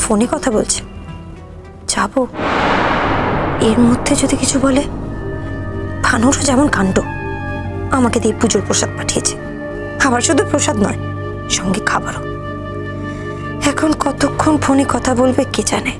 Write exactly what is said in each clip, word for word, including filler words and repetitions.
ফোনে কথা বলছে, যাবো। এর মধ্যে যদি কিছু বলে, ভানুরও যেমন কাণ্ড, আমাকে দিয়ে পুজোর প্রসাদ পাঠিয়েছে। আবার শুধু প্রসাদ নয়, সঙ্গে খাবারও। এখন কতক্ষণ ফোনে কথা বলবে কে জানে।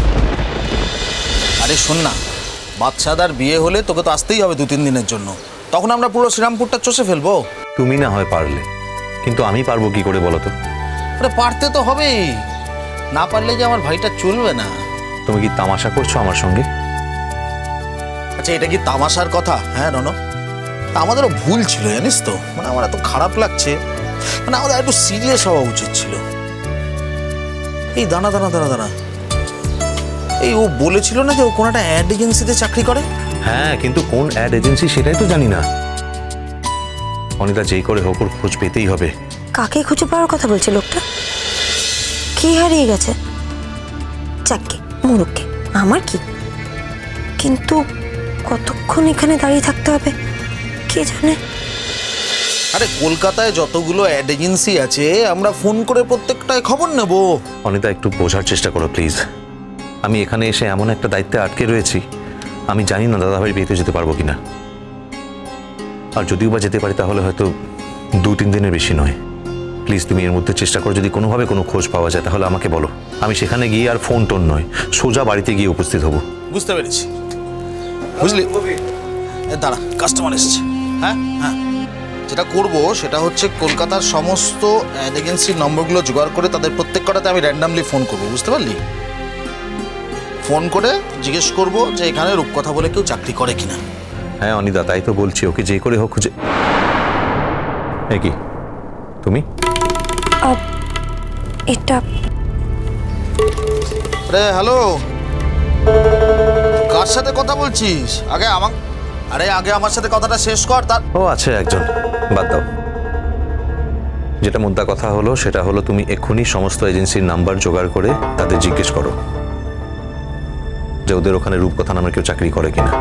আরে শোন না, বাচ্চাদার বিয়ে হলে তোকে তো আসতেই হবে দু তিন দিনের জন্য। তখন আমরা পুরো শ্রীরামপুরটা চষে ফেলবো। তুমি না হয় পারলে, কিন্তু আমি পারবো কি করে বলো তো? আরে পারতে তো হবেই, না পারলে যে আমার ভাইটা চলবে না। তুমি কি তামাশা করছো আমার সঙ্গে? আচ্ছা, এটা কি তামাশার কথা? হ্যাঁ রণ, আমাদেরও ভুল ছিল জানিস তো। মানে আমার এত খারাপ লাগছে, মানে আমাদের একটু সিরিয়াস হওয়া উচিত ছিল। এই দানা দানা দানা দানা এই ও বলেছিল না যে ও কোন একটা অ্যাড এজেন্সিতে চাকরি করে। হ্যাঁ, কিন্তু কোন অ্যাড এজেন্সি সেটাই তো জানি না। অনিতা যেই করে হোক ওর খোঁজ পেতেই হবে। কাকে খুঁজে পাওয়ার কথা বলছে লোকটা? কি হারিয়ে গেছে? চাককে মুরুখকে, আমার কি? কিন্তু কতক্ষণ এখানে দাঁড়িয়ে থাকতে হবে কে জানে। আরে কলকাতায় যতগুলো অ্যাড এজেন্সি আছে, আমরা ফোন করে প্রত্যেকটায় খবর নেব। অনিতা, একটু বোঝার চেষ্টা করো প্লিজ। আমি এখানে এসে এমন একটা দায়িত্বে আটকে রয়েছি, আমি জানি না দাদাভাই বিয়েতে যেতে পারবো কিনা। আর যদিও বা যেতে পারি তাহলে হয়তো দু তিন দিনের বেশি নয়। প্লিজ তুমি এর মধ্যে চেষ্টা করো, যদি কোনোভাবে কোনো খোঁজ পাওয়া যায় তাহলে আমাকে বলো। আমি সেখানে গিয়ে আর ফোন টোন নয়, সোজা বাড়িতে গিয়ে উপস্থিত হব। বুঝতে পেরেছি, বুঝলি? দাঁড়া, কাস্টমার এসেছে। হ্যাঁ হ্যাঁ, যেটা করব সেটা হচ্ছে কলকাতার সমস্ত অ্যাড এজেন্সির নম্বরগুলো জোগাড় করে তাদের প্রত্যেক কটাতে আমি র্যান্ডামলি ফোন করব, বুঝতে পারলি? ফোন করে জিজ্ঞেস করব যে এখানে রূপকথা বলে কেউ চাকরি করে কিনা। হ্যাঁ অনিতা, তাই তো বলছি, ওকে যে করে হোক খুঁজে। কি তুমি? এটা আরে হ্যালো, কার সাথে কথা বলছিস? আগে আমার আরে আগে আমার সাথে কথাটা শেষ কর। তার ও আছে একজন, বাদ দাও। যেটা মুদ্রা কথা হলো সেটা হলো তুমি এক্ষুনি সমস্ত এজেন্সির নাম্বার জোগাড় করে তাদের জিজ্ঞেস করো যে ওদের ওখানে রূপকথা নামে কেউ চাকরি করে কিনা।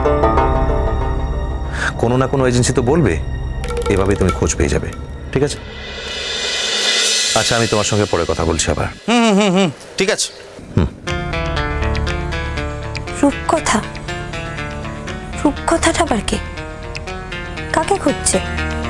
কোনো না কোনো এজেন্সি তো বলবে, এভাবে তুমি খোঁজ পেয়ে যাবে। ঠিক আছে? আচ্ছা, আমি তোমার সঙ্গে পরে কথা বলছি আবার। হুম হুম হুম ঠিক আছে। হুম। রূপকথা? রূপকথাটা আবার কে? কাকে খুঁজছে?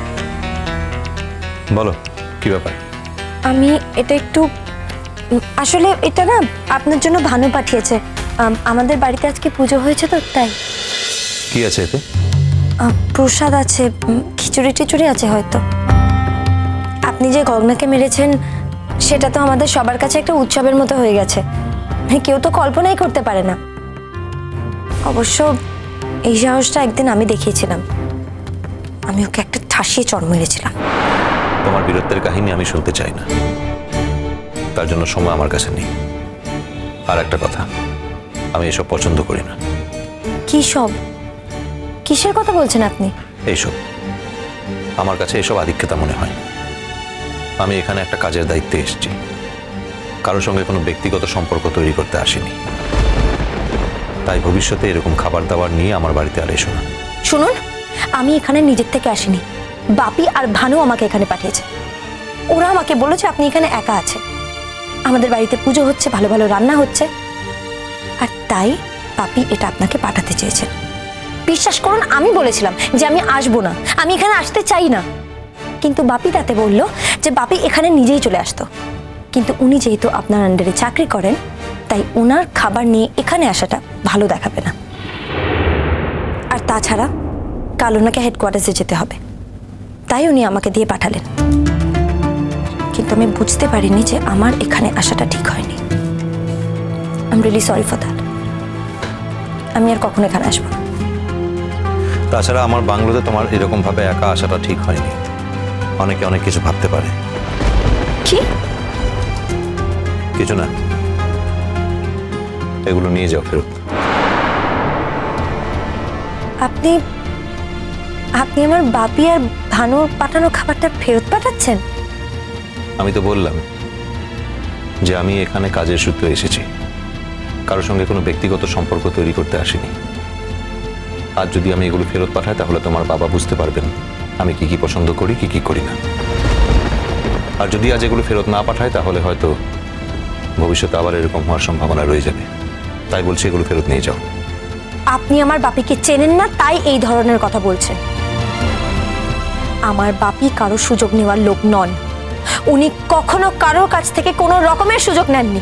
বলো কি ব্যাপার? আমি এটা একটু, আসলে এটা না আপনার জন্য ভানু পাঠিয়েছে। আমাদের বাড়িতে আজকে পুজো হয়েছে তো, তাই। কি আছে এতে? প্রসাদ আছে, খিচুড়ি টিচুড়ি আছে হয়তো। আপনি যে গগনাকে মেরেছেন সেটা তো আমাদের সবার কাছে একটা উৎসবের মতো হয়ে গেছে, কেউ তো কল্পনাই করতে পারে না। অবশ্য এই সাহসটা একদিন আমি দেখিয়েছিলাম, আমি ওকে একটা ঠাসিয়ে চড় মেরেছিলাম। তোমার বীরত্বের কাহিনী আমি শুনতে চাই না, তার জন্য সময় আমার কাছে নেই। আর একটা কথা, আমি এসব পছন্দ করি না। কি সব? কিসের কথা বলছেন আপনি? এইসব আমার কাছে এসব আধিক্যতা মনে হয়। আমি এখানে একটা কাজের দায়িত্বে এসেছি, কারোর সঙ্গে কোনো ব্যক্তিগত সম্পর্ক তৈরি করতে আসিনি। তাই ভবিষ্যতে এরকম খাবার দাবার নিয়ে আমার বাড়িতে আর এসো না। শুনুন, আমি এখানে নিজের থেকে আসিনি, বাপি আর ভানু আমাকে এখানে পাঠিয়েছে। ওরা আমাকে বলেছে আপনি এখানে একা আছেন, আমাদের বাড়িতে পুজো হচ্ছে, ভালো ভালো রান্না হচ্ছে, আর তাই বাপি এটা আপনাকে পাঠাতে চেয়েছেন। বিশ্বাস করুন, আমি বলেছিলাম যে আমি আসবো না, আমি এখানে আসতে চাই না, কিন্তু বাপি তাতে বলল যে বাপি এখানে নিজেই চলে আসতো। কিন্তু উনি যেহেতু আপনার আন্ডারে চাকরি করেন, তাই ওনার খাবার নিয়ে এখানে আসাটা ভালো দেখাবে না। আর তাছাড়া কাল ওনাকে হেডকোয়ার্টার্সে যেতে হবে, তাই উনি আমাকে দিয়ে পাঠালেন। কিন্তু আমি বুঝতে পারিনি যে আমার এখানে আসাটা ঠিক হয়নি। I am really sorry for that. আমি আর কখনো এখানে আসবো না। তাছাড়া আমার বাংলোতে তোমার এরকম ভাবে একা আসাটা ঠিক হয়নি। অনেকে অনেক কিছু ভাবতে পারে। কি? কিছু না, এগুলো নিয়ে যাও ফেরত। আপনি আপনি আমার বাপি আর ভানুর পাঠানো খাবারটা ফেরত পাঠাচ্ছেন? আমি তো বললাম যে আমি এখানে কাজের সূত্রে এসেছি, কারোর সঙ্গে কোনো ব্যক্তিগত সম্পর্ক তৈরি করতে আসিনি। আর যদি আমি এগুলো ফেরত পাঠাই তাহলে তোমার বাবা বুঝতে পারবেন আমি কি কি পছন্দ করি, কি কি করি না। আর যদি আজ এগুলো ফেরত না পাঠাই তাহলে হয়তো ভবিষ্যতে আবার এরকম হওয়ার সম্ভাবনা রয়ে যাবে। তাই বলছি এগুলো ফেরত নিয়ে যাও। আপনি আমার বাপিকে চেনেন না, তাই এই ধরনের কথা বলছেন। আমার বাপি কারো সুযোগ নেওয়ার লোক নন। উনি কখনো কারোর কাছ থেকে কোনো রকমের সুযোগ নেননি,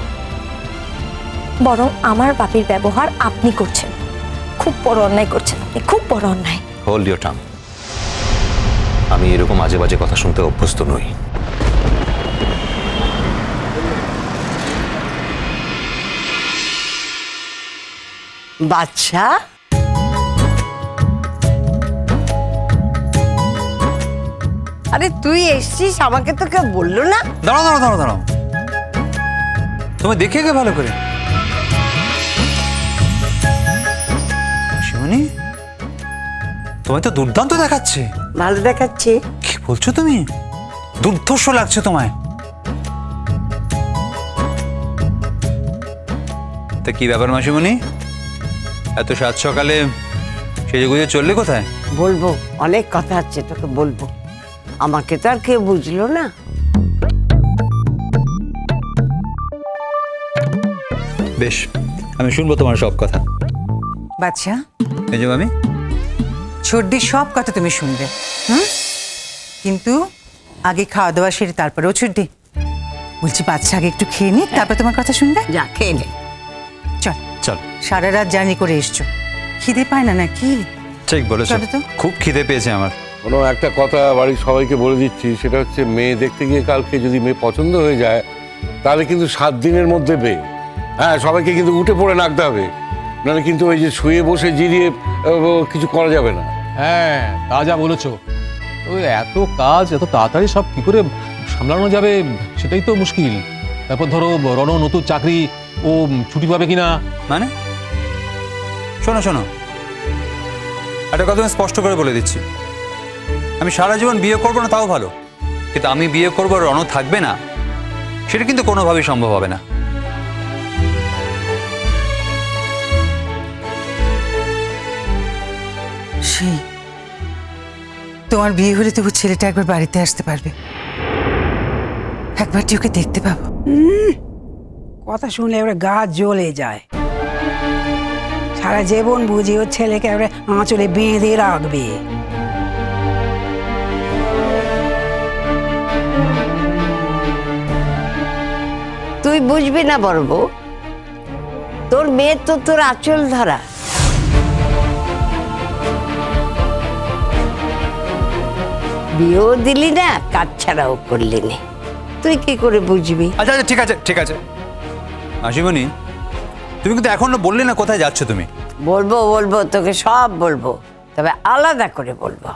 বরং আমার বাপির ব্যবহার আপনি করছেন। খুব বড় অন্যায় করছেন আপনি, খুব বড় অন্যায়। Hold your tongue. আমি এরকম আজে বাজে কথা শুনতে অভ্যস্ত নই। বাচ্চা, আরে তুই এসছিস, আমাকে তো কেউ বললো না। দাঁড়াও দাঁড়াও দাঁড়াও দাঁড়াও, তোমায় দেখে গে ভালো করে। শিবানী, তোমায় তো দুর্দান্ত দেখাচ্ছে। ভালো দেখাচ্ছে? কি বলছো তুমি? দুর্ধর্ষ লাগছে তোমায়। তা কি ব্যাপার মাসিমণি, এত সাত সকালে সেজে গুজে চললে কোথায়? বলবো, অনেক কথা আছে তোকে বলবো। আমাকে তো আর কেউ বুঝলো না। বেশ, আমি শুনবো তোমার সব কথা। বাচ্চা, এই যে মামি, ছোটদির সব কথা তুমি শুনবে, হুম? কিন্তু আগে খাওয়া দাওয়া সেরে তারপরেও ছোটদি বলছি বাচ্চা আগে একটু খেয়ে নিক, তারপর তোমার কথা শুনবে। যা খেয়ে নে। চল চল। সারা রাত জার্নি করে এসছো, খিদে পায় না নাকি? ঠিক বলেছো, চলো তো। খুব খিদে পেয়েছে আমার। কোনো একটা কথা বাড়ির সবাইকে বলে দিচ্ছি, সেটা হচ্ছে মেয়ে দেখতে গিয়ে কালকে যদি মেয়ে পছন্দ হয়ে যায় তাহলে কিন্তু সাত দিনের মধ্যে বে হ্যাঁ সবাইকে কিন্তু উঠে পড়ে নাকতে হবে, নাহলে কিন্তু ওই যে শুয়ে বসে জিরিয়ে আহ, কিছু করা যাবে না। হ্যাঁ, তা যা বলেছো। ওই এত কাজ এত তাড়াতাড়ি সব কি করে সামলানো যাবে সেটাই তো মুশকিল। তারপর ধরো রণ নতুন চাকরি, ও ছুটি পাবে কিনা। মানে শোনো শোনো, একটা কথা আমি স্পষ্ট করে বলে দিচ্ছি, আমি সারা জীবন বিয়ে করবো না তাও ভালো, কিন্তু আমি বিয়ে করবো রণ থাকবে না, সেটা কিন্তু কোনোভাবেই সম্ভব হবে না। সেই তোমার বিয়ে হলে তবু ছেলেটা একবার বাড়িতে আসতে পারবে, একবারটি ওকে দেখতে পাবো। কথা শুনলে এবারে গা জ্বলে যায়। সারা জীবন বুঝি ওর ছেলেকে এবারে আঁচলে বেঁধে রাখবে। তুই বুঝবি না বড় বউ, তোর মেয়ে তো তোর আঁচল ধরা। বিয়েও দিলি না, কাজ ছাড়াও করলি না, তুই কি করে বুঝবি? আচ্ছা আচ্ছা ঠিক আছে ঠিক আছে মাসিমণি, তুমি কিন্তু এখনো বললে না কোথায় যাচ্ছ তুমি। বলবো বলবো, তোকে সব বলবো, তবে আলাদা করে বলবো।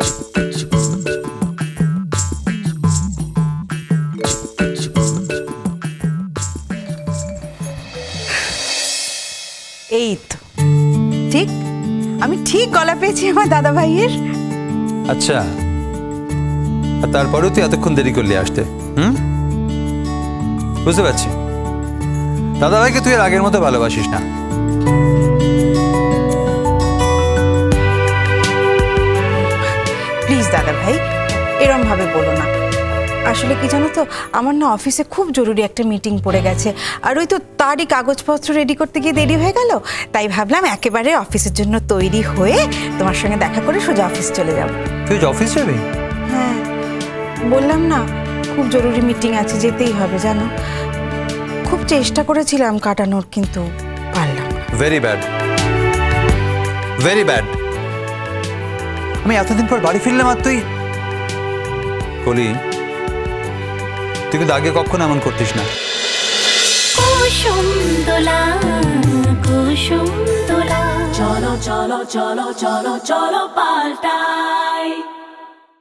এই তো ঠিক, আমি ঠিক গলা পেয়েছি আমার দাদা ভাইয়ের। আচ্ছা, আর তারপরেও তুই এতক্ষণ দেরি করলি আসতে? হুম, বুঝতে পারছি দাদা ভাইকে তুই আর আগের মতো ভালোবাসিস না। প্লিজ দাদা ভাই, এরম ভাবে বলো না। আসলে কি জানো তো, আমার না অফিসে খুব জরুরি একটা মিটিং পড়ে গেছে, আর ওই তো তারই কাগজপত্র রেডি করতে গিয়ে দেরি হয়ে গেল। তাই ভাবলাম একেবারে অফিসের জন্য তৈরি হয়ে তোমার সঙ্গে দেখা করে সোজা অফিস চলে যাব। তুই অফিস যাবি? হ্যাঁ, বললাম না খুব জরুরি মিটিং আছে, যেতেই হবে জানো। খুব চেষ্টা করেছিলাম কাটানোর, কিন্তু পারলাম না। Very bad, very bad. আমি এতদিন পর বাড়ি ফিরলাম আর তুই বলি, তুই কিন্তু আগে কখনো এমন করতিস না। কুসুম দোলা কুসুম দোলা, চলো চলো চলো চলো চলো পাল্টাই।